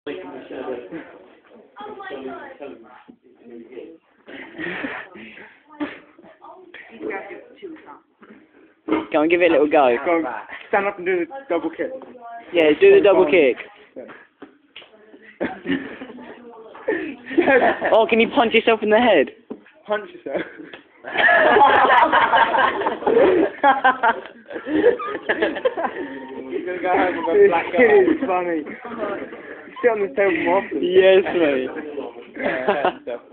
Oh my god! Go on, give it a little go. Go on, stand up and do the double kick. Yeah, do the double kick. Oh, can you punch yourself in the head? Punch yourself. You're gonna go home with a black eye. It is funny. You sit on this table more often. Yes, mate.